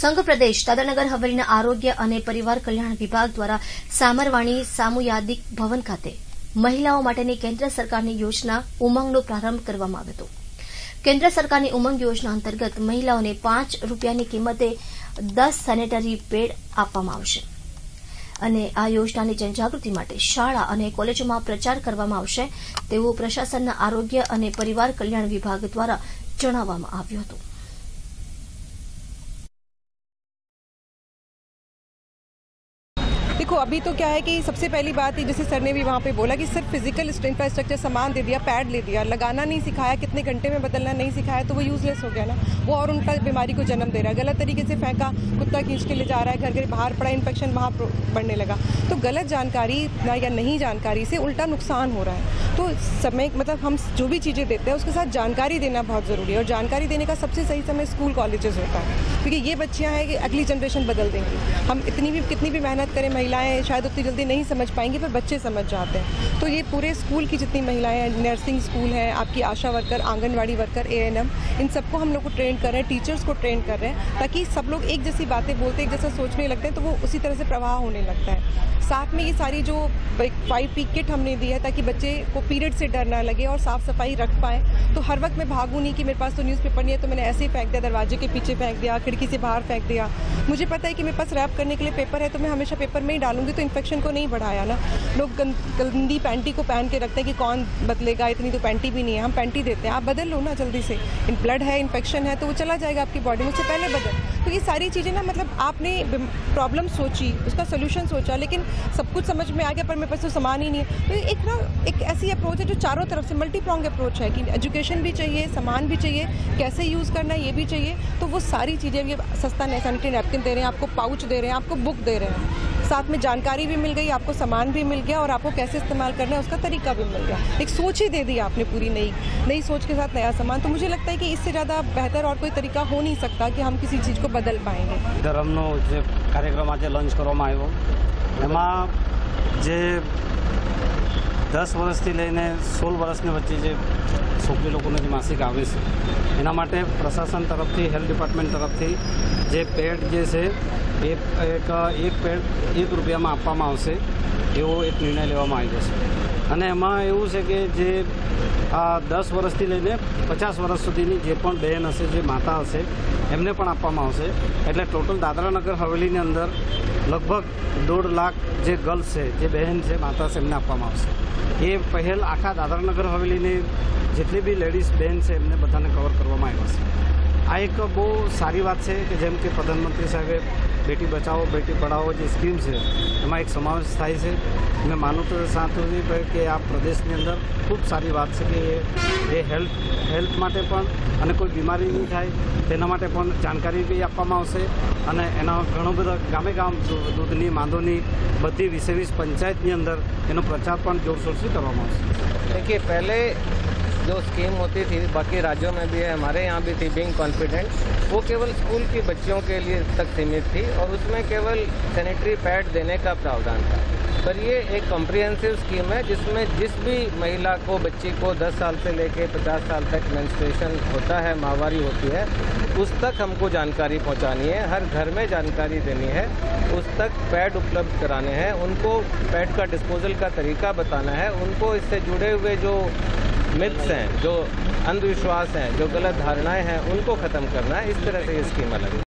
સંઘ પ્રદેશ દાદરાનગર હવેલીના આરોગ્ય અને પરિવાર કલ્યાણ વિભાગ દ્વારા સામરવાણી સામુદાયિક ભવન ખાતે મહિલાઓ માટેની કેન્દ્ર સરકારની યોજના ઉમંગનો પ્રારંભ કરવામાં આવ્યો હતો। કેન્દ્ર સરકારની ઉમંગ યોજના અંતર્ગત મહિલાઓને ₹5ની કિંમતે 10 સેનેટરી પેડ આપવામાં આવશે અને આ યોજનાની જનજાગૃતિ માટે શાળા અને કોલેજોમાં પ્રચાર કરવામાં આવશે તેવું પ્રશાસનના આરોગ્ય અને પરિવાર કલ્યાણ વિભાગ દ્વારા જણાવવામાં આવ્યું હતું। देखो अभी तो क्या है कि सबसे पहली बात ही जैसे सर ने भी वहाँ पे बोला कि सिर्फ फिजिकल इंफ्रास्ट्रक्चर सामान दे दिया, पैड ले दिया, लगाना नहीं सिखाया, कितने घंटे में बदलना नहीं सिखाया तो वो यूजलेस हो गया ना। वो और उल्टा बीमारी को जन्म दे रहा है। गलत तरीके से फेंका, कुत्ता खींच के ले जा रहा है, घर के बाहर पड़ा, इन्फेक्शन वहाँ बढ़ने लगा। तो गलत जानकारी या नहीं जानकारी से उल्टा नुकसान हो रहा है। तो समय मतलब हम जो भी चीज़ें देते हैं उसके साथ जानकारी देना बहुत ज़रूरी है और जानकारी देने का सबसे सही समय स्कूल कॉलेजेस होता है, क्योंकि ये बच्चियाँ हैं कि अगली जनरेशन बदल देंगी। हम कितनी भी मेहनत करें, महिलाएं शायद उतनी जल्दी नहीं समझ पाएंगी पर बच्चे समझ जाते हैं। तो ये पूरे स्कूल की जितनी महिलाएं हैं, नर्सिंग स्कूल है, आपकी ASHA worker, anganwadi worker, ANM, इन सबको हम लोग को ट्रेन कर रहे हैं, टीचर्स को ट्रेन कर रहे हैं ताकि सब लोग एक जैसी बातें बोलते, एक जैसा सोचने लगते हैं तो वो उसी तरह से प्रवाह होने लगता है। साथ में ये सारी जो 5P किट हमने दी है ताकि बच्चे को पीरियड से डर ना लगे और साफ सफाई रख पाए। तो हर वक्त मैं भागूँ नहीं कि मेरे पास तो न्यूज़पेपर नहीं है तो मैंने ऐसे ही फेंक दिया, दरवाजे के पीछे फेंक दिया, खिड़की से बाहर फेंक दिया। मुझे पता है कि मेरे पास रैप करने के लिए पेपर है तो मैं हमेशा पेपर में ही डालूंगी, तो इन्फेक्शन को नहीं बढ़ाया ना। लोग गंदी पैंटी को पहन के रखते हैं कि कौन बदलेगा, इतनी तो पैंटी भी नहीं है। हम पैंटी देते हैं, आप बदल लो ना जल्दी से। ब्लड है, इन्फेक्शन है तो वो चला जाएगा आपकी बॉडी में, उससे पहले बदल। तो ये सारी चीज़ें ना मतलब आपने प्रॉब्लम सोची, उसका सोल्यूशन सोचा, लेकिन सब कुछ समझ में आ गया पर मेरे पास तो सामान ही नहीं है। तो एक ऐसी अप्रोच है जो चारों तरफ से मल्टी प्रॉन्ग अप्रोच है कि एजुकेशन भी चाहिए, सामान भी चाहिए, कैसे यूज़ करना है ये भी चाहिए। तो वो सारी चीज़ें, ये सस्ता सैनिटरी नैपकिन दे रहे हैं, आपको पाउच दे रहे हैं, आपको बुक दे रहे हैं, साथ में जानकारी भी मिल गई, आपको सामान भी मिल गया और आपको कैसे इस्तेमाल करना है उसका तरीका भी मिल गया। एक सोच ही दे दी आपने पूरी नई सोच के साथ नया सामान। तो मुझे लगता है कि इससे ज़्यादा बेहतर और कोई तरीका हो नहीं सकता कि हम किसी चीज़ को बदल पाएंगे। धर्मनो जे कार्यक्रम आज लॉन्च करवामां आव्यो एमां जे 10 वर्षथी लईने 16 वर्षनी वच्चे जे छोकरी लोकोने जे मासिक आवे छे एना माटे प्रशासन तरफथी, हेल्थ डिपार्टमेंट तरफथी जे पेड जे छे एक पेड ₹1 में आपवामां आवशे एवो एक निर्णय लेवामां आव्यो छे। अने एमां एवुं छे के जे 10 वर्षथी लईने 50 वर्ष सुधीनी जे पण बहन हशे, जे माता हशे एमने पण आपवामां आवशे। एटले टोटल दादरानगर हवेलीनी अंदर लगभग 1.5 लाख जे गर्ल्स है, जे बहन है, माता से एमने आपवामां आवशे। ये पहल आखा दादरानगर हवेलीनी जेटली भी लेडीज बहन है एमने बधाने कवर करवामां आव्या छे। आ एक बहुत सारी बात है कि जेम के प्रधानमंत्री साहेबे बेटी बचाओ बेटी पढ़ाओ जो स्कीम है एम एक समावेश थाय छे। मैं मानु तो साथ कि आ प्रदेशनी अंदर खूब सारी बात है कि ये हेल्थ माटे पण अने कोई बीमारी नहीं थाय तेना माटे पण जानकारी भी आपवामां आवशे अने एना घणो बधो गामे गाम दूधनी मांदोनी बधी 20 पंचायतनी अंदर एनो प्रचार पण जोरशोरथी करवामां आवशे। देखिए पहले जो स्कीम होती थी बाकी राज्यों में भी है, हमारे यहाँ भी थी, बीइंग कॉन्फिडेंट, वो केवल स्कूल की बच्चियों के लिए तक सीमित थी और उसमें केवल सैनिटरी पैड देने का प्रावधान था। पर ये एक कॉम्प्रिहेंसिव स्कीम है जिसमें जिस भी महिला को, बच्ची को 10 साल से लेकर 50 साल तक मेंस्ट्रुएशन होता है, माहवारी होती है, उस तक हमको जानकारी पहुँचानी है, हर घर में जानकारी देनी है, उस तक पैड उपलब्ध कराने हैं, उनको पैड का डिस्पोजल का तरीका बताना है, उनको इससे जुड़े हुए जो मिथ्स हैं, जो अंधविश्वास हैं, जो गलत धारणाएं हैं, उनको ख़त्म करना है। इस तरह से ये स्कीम अलग है।